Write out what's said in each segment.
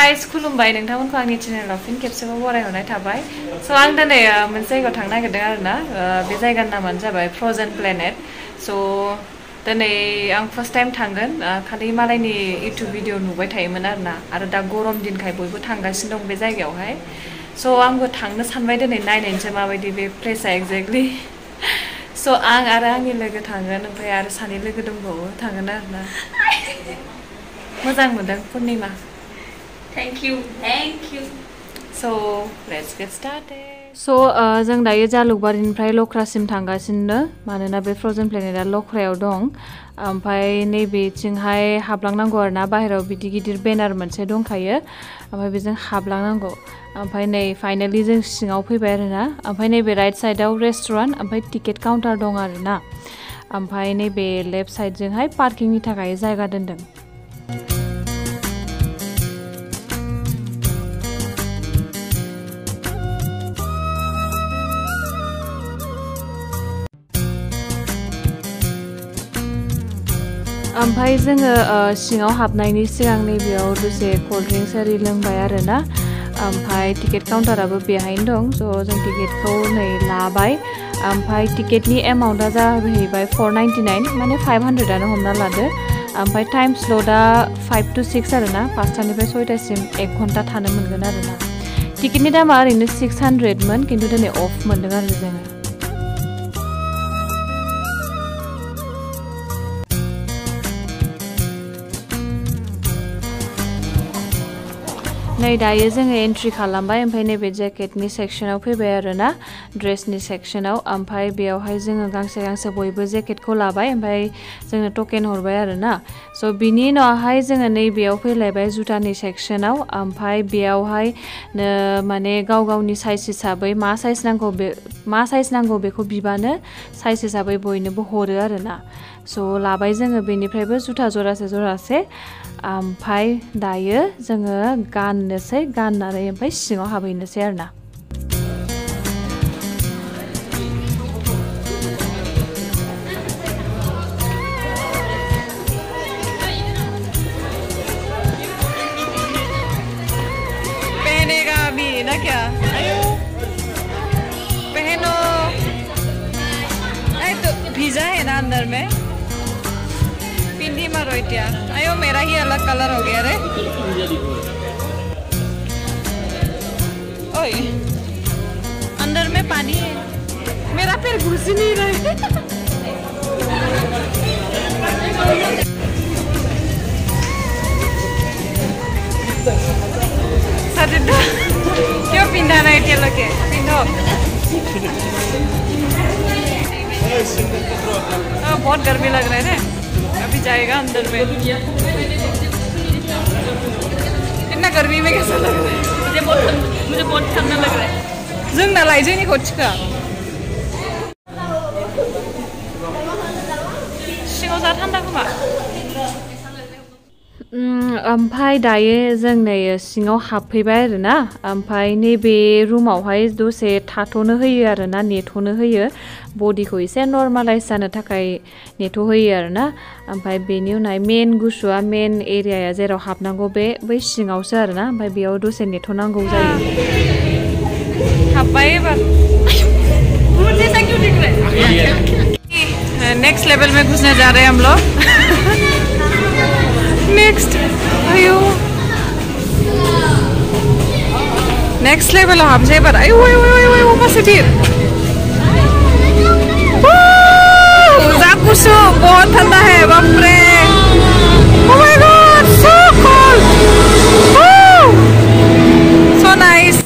Guys खुलुमबाय नोंथांमोनखौ आंनि चेनेलाव fin खेबसेबाव बरायहरनाय थाबाय स' आं दिनै मोनसे जायगायाव थांनो नागिरदों आरोना बे जायगानि नामानो जाबाय फ्रोजेन प्लेनेट स' दिनै आं फार्स्ट टाइम थांगोन खालि मालायनि इउटुब भिडिअ नुबाय थायोमोन आरो दा गरम दिनखाय बयबो थांगासिनो दं बे जायगायावहाय स' आंबो थांनो सानबाय दिनै नायनायनोसै माबायदि बे प्लेसआ एक्जेक्टलि स' आं आरो आंनि लोगो थांगोन ओमफ्राय आरो सानै लोगो दंबावो थांगोन आरोना मोजां मोनदों पुर्निमा Thank you. So let's get started. So जों दायो जालुकबारिनिफ्राय लख्रासिम थांगासिनो मानोना बे फ्रोजेन प्लेनेटआ लख्रायाव दं ओमफ्राय नैबेथिंहाय हाबलांनांगौ आरोना बाहेरायाव बिदि गिदिर बेनार मोनसे दंखायो ओमफ्राय बेजों हाबलांनांगौ ओमफ्राय नै फाइनालि जों सिङाव फैबाय आरोना ओमफ्राय नैबे राइट साइडआव रेस्टुरेन्ट ओमफ्राय टिकेट काउन्टार दं आरोना ओमफ्राय नैबे लेफ्ट साइडजोंहाय पार्किंनि थाखाय जायगा दोनदों ओमफ्राय जोङो सिङाव हाबनायनि सिगां नैबेयाव दसे कोल्ड ड्रिंक्स आरि लोंबाय आरोना ओमफ्राय टिकेट काउन्टाराबो बेहायनो दं स' जों टिकेटखौ नै लाबाय ओमफ्राय टिकेटनि एमाउन्टआ जाहैबाय 499 माने 500आनो हमना लादो ओमफ्राय टाइम स्लटआ 5 to 6 आरोना 5टानिफ्राय 6टासिम 1 घन्टा थानो मोनगोन आरोना टिकेटनि दामा ओरैनो 600मोन खिन्थु दिनै अफ मोनदों आरो जोङो नै दायो जोङो एन्ट्रि खालामबाय ओमफ्राय नैबे जेकेटनि सेक्सनाव फैबाय आरोना ड्रेसनि सेक्सनाव ओमफ्राय बेयावहाय जोङो गांसे गांसे बयबो जेकेटखौ लाबाय ओमफ्राय जोंनो टकेन हरबाय आरोना स' बिनि उनावहाय जोङो नैबेयाव फैलायबाय जुथानि सेक्सनाव ओमफ्राय बेयावहाय माने गाव गावनि साइज हिसाबै मा साइज नांगौ बेखौ बिबानो साइज हिसाबै बयनोबो हरो आरोना स' लाबाय जोङो बेनिफ्रायबो जुथा जरासे ओमफ्राय दायो जोङो गाननानै ओमफ्राय सिङाव हाबहैनोसै आरोना पहनेगा अभी ना क्या पहनो तो भीजा है ना अंदर में पिंडी मारो इत्या आयो मेरा ही अलग कलर हो गया रे ओए अंदर में पानी है मेरा पैर घुस ही नहीं रहा है सदिता क्यों पिंडा ना इत्या लगे पिंडो बहुत गर्मी लग रहा है ना अभी जाएगा अंदर में इतना गर्मी में कैसा लग रहा है मुझे बहुत ठंडा लग रहा है जों ना लाइजों नहीं कुछ का सिंगाव जा ठंडा खोमा ओमफ्राय दायो जों नै सिङाव हाबफैबाय आरोना ओमफ्राय नैबे रुमावहाय दसे थाथ'नो होयो आरोना नेथ'नो होयो बडिखौ एसे नर्मालाइज जानो थाखाय नेथ' होयो आरोना ओमफ्राय बेनि उनाव मेन गुसुआ मेन एरियाया जेराव हाबनांगौ बै सिङावसो आरोना ओमफ्राय बेयाव दसे नेथ'नांगौ जायो हाबबाय एबार नेक्स्ट लेवल में घुसने जा रहे हैं हम लोग नेक्स्ट अयो नेक्स्ट लेवल हमसे पर अयो ऊपर से फिर गुसु बहुत ठंडा है बाप रे oh my god so cold so nice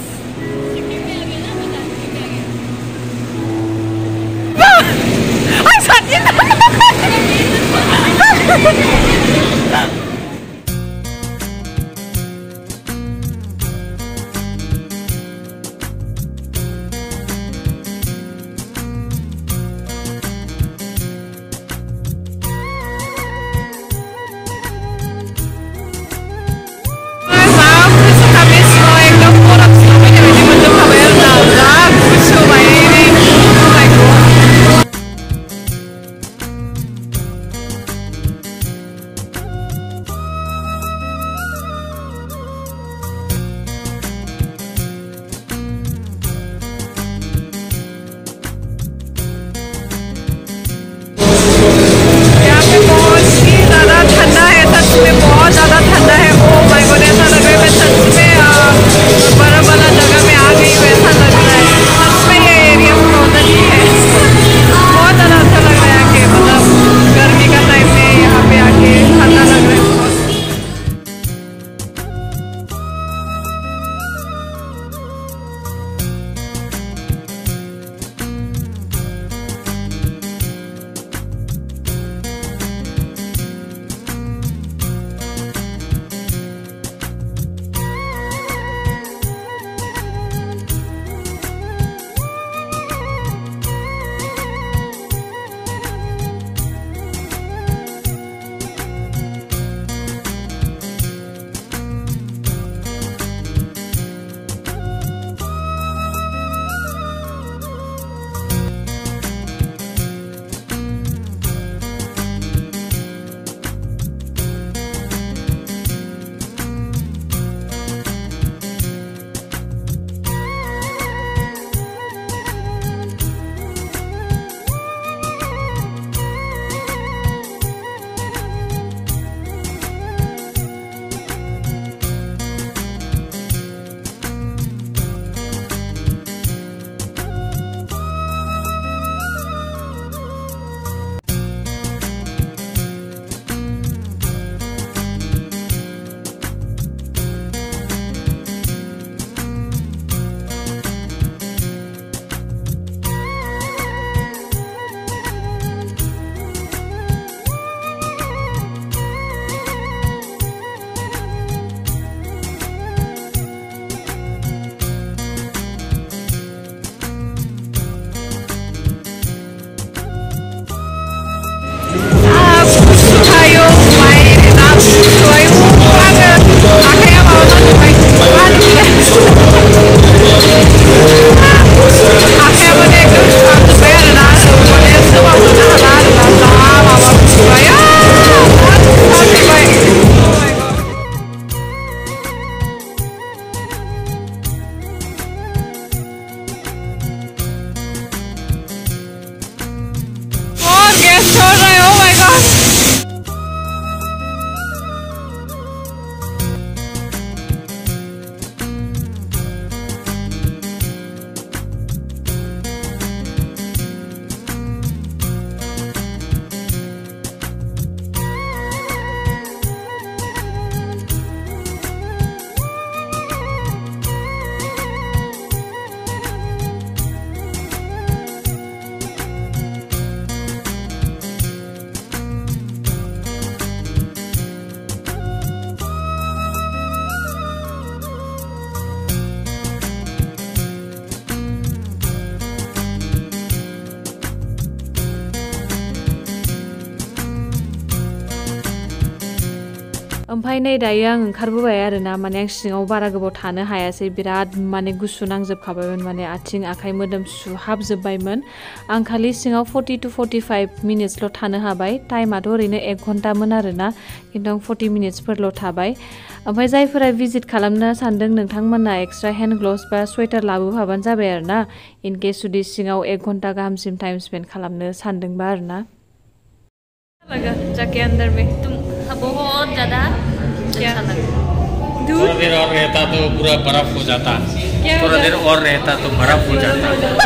ओमफ्राय नै दायो आं ओंखारबोबाय आरोना माने आं सिङाव बारा गोबाव थानो हायासै बिराद माने गुसु नांजोबखाबायमोन माने आथिं आखाइ मोदोम सुहाबजोब्बायमोन आं खालि सिङाव 40 to 45 मिनिट्सल' थानो हाबाय टाइमाथ' ओरैनो 1 घन्टामोन आरोना खिन्थु आं 40 मिनिट्सफोरल' थाबाय ओमफ्राय जायफोरा भिजिट खालामनो सानदों नोंथांमोना एक्सट्रा हेन्ड ग्लभ्स बा स्वेटार लाबोफाबानो जाबाय आरोना इन केस जुदि सिङाव 1 घन्टा गाहामसिम टाइम स्पेन्ड खालामनो सानदोंबा आरोना लगा जाके अंदर में तुम बहुत ज़्यादा अच्छा लगा। थोड़ा देर और रहता तो पूरा बर्फ हो जाता। थोड़ा देर और रहता तो बर्फ हो जाता।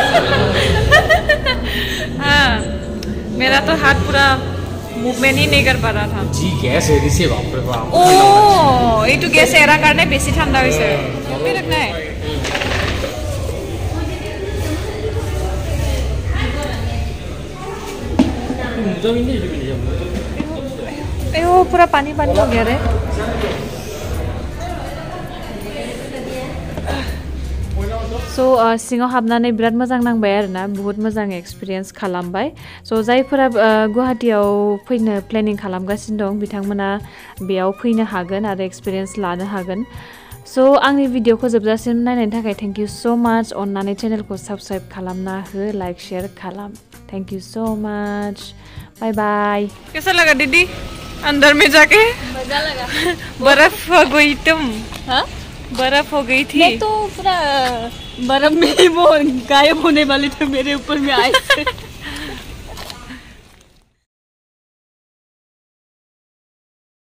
हाँ मेरा तो हाथ पूरा मूवमेंट ही नहीं कर पा रहा था जी गैस है रिसे बाप रे बाप ओ ये तो गैस एरा करने बेसी ठंडा होइसे पे रखना है ए ओ पूरा पानी पानी हो गया रे सो सिङाव हाबनानै बिराद मोजां नांबाय आरोना बहुत मोजां एक्सपिरियेन्स खालामबाय स' जायफोरा गुवाहाटीयाव फैनो प्लेनिं खालामगासिनो दं बिथांमोना बेयाव फैनो हागोन आरो एक्सपिरियेन्स लानो हागोन स' आंनि भिडिअखौ जोबजासिम नायनायनि थाखाय थेंक इउ सो माच अननानै चेनेलखौ साबस्क्राइब खालामना हो लाइक शेयर खालाम thank you so much bye bye कैसा लगा दीदी अंदर में जाके मज़ा लगा। बर्फ हो गई तुम हाँ बर्फ हो गई थी मैं तो पूरा बर्फ में वो गायब होने वाली थे मेरे ऊपर में आए